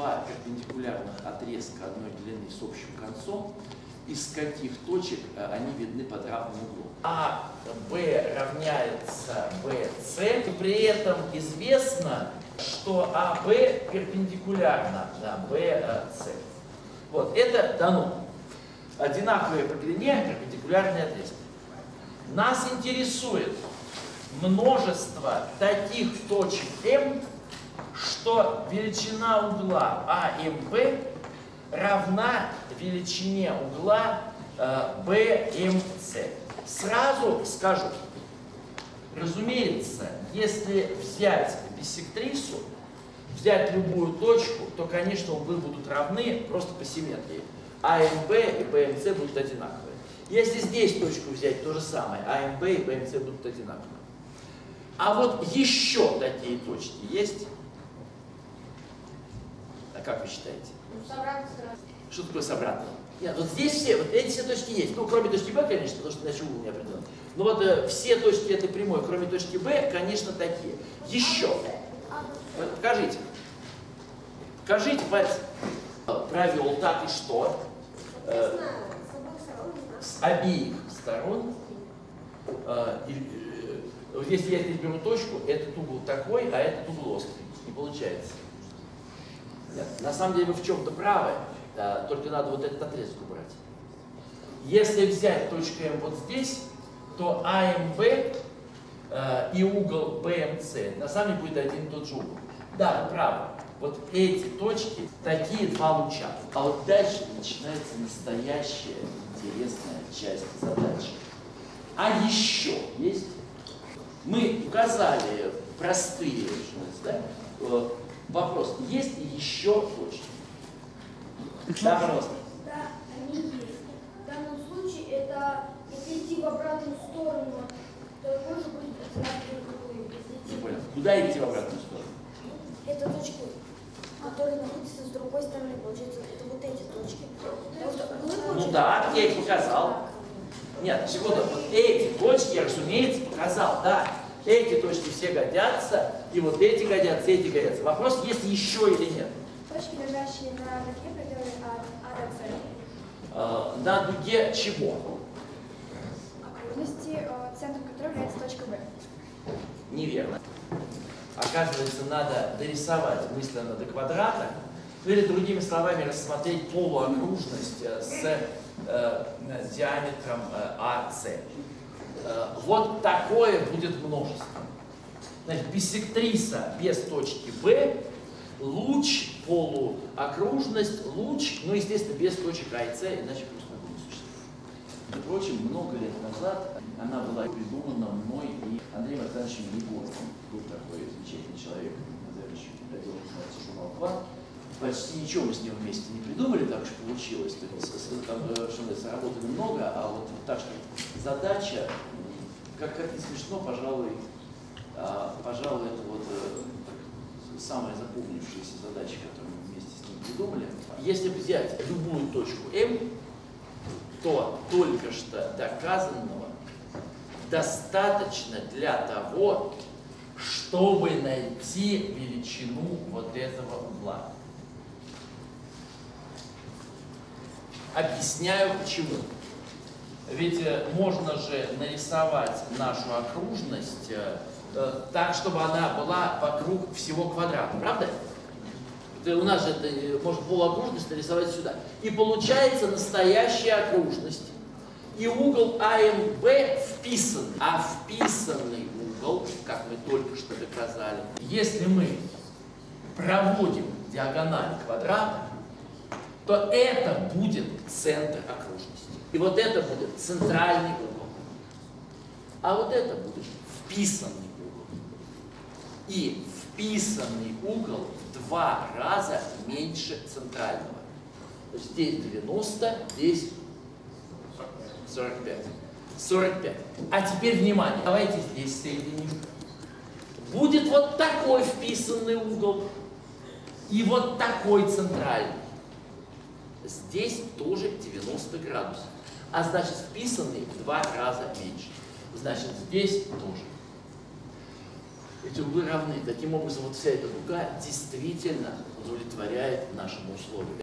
два перпендикулярных отрезка одной длины с общим концом, из каких точек они видны под равным углом. АБ равняется БС, и при этом известно, что АБ перпендикулярно БС. Вот, это дано. Одинаковые по длине перпендикулярные отрезки. Нас интересует множество таких точек М, что величина угла АМБ равна величине угла БМС. Сразу скажу, разумеется, если взять биссектрису, взять любую точку, то, конечно, углы будут равны просто по симметрии. АМБ и БМС будут одинаковые. Если здесь точку взять, то же самое. АМБ и БМС будут одинаковые. А вот еще такие точки есть? А как вы считаете? С обратной стороны. Что такое с обратной? Нет, вот здесь все, вот эти все точки есть. Ну, кроме точки Б, конечно, потому что иначе угол не определен. Но вот все точки этой прямой, кроме точки Б, конечно, такие. Еще. Покажите. Покажите пальцем. Провел так и что? С обеих сторон. Если я здесь беру точку, этот угол такой, а этот угол острый. Не получается. Нет. На самом деле вы в чем-то правы, только надо вот этот отрезок убрать. Если взять точку М вот здесь, то АМБ и угол БМС на самом деле будет один и тот же угол. Да, вы правы. Вот эти точки, такие два луча. А вот дальше начинается настоящая интересная часть задачи. А еще есть? Мы указали простые, да? Вопрос, есть ли еще точки? Да, пожалуйста. Да, они есть. В данном случае это, если идти в обратную сторону, то тоже будет одинаковый угол. Не понял. Куда идти в обратную сторону? Это точки, которые находятся с другой стороны, получается, это вот эти точки. Ну да, я их показал. Нет, секунду, вот эти точки я, разумеется, показал, да. Эти точки все годятся, и вот эти годятся, эти годятся. Вопрос, есть еще или нет. Точки, лежащие на дуге, которые А до С. На дуге чего? Окружности, центром которой является точка Б. Неверно. Оказывается, надо дорисовать мысленно до квадрата, ну или другими словами рассмотреть полуокружность с диаметром АС. Вот такое будет множество. Значит, биссектриса без точки Б, луч, полуокружность, луч, ну, естественно, без точек А и С, иначе просто не существует. Между прочим, много лет назад она была придумана мной и Андреем Александровичем Егоровым. Был такой замечательный человек, заведующий библиотекой, называется журнал «Квант». Почти ничего мы с ним вместе не придумали, так уж получилось. Работали много, а вот так что задача, как не смешно, пожалуй, это вот самая запомнившаяся задача, которую мы вместе с ним придумали. Если взять любую точку М, то только что доказанного достаточно для того, чтобы найти величину вот этого угла. Объясняю почему. Ведь можно же нарисовать нашу окружность так, чтобы она была вокруг всего квадрата, правда? У нас же можно полуокружность нарисовать сюда. И получается настоящая окружность. И угол АМБ вписан. А вписанный угол, как мы только что доказали, если мы проводим диагональ квадрата, то это будет центр окружности. И вот это будет центральный угол. А вот это будет вписанный угол. И вписанный угол в 2 раза меньше центрального. То есть здесь 90, здесь 45. 45. А теперь внимание, давайте здесь соединим. Будет вот такой вписанный угол и вот такой центральный. Здесь тоже 90 градусов. А значит, вписанный в 2 раза меньше. Значит, здесь тоже. эти углы равны. Таким образом, вот вся эта дуга действительно удовлетворяет нашему условию.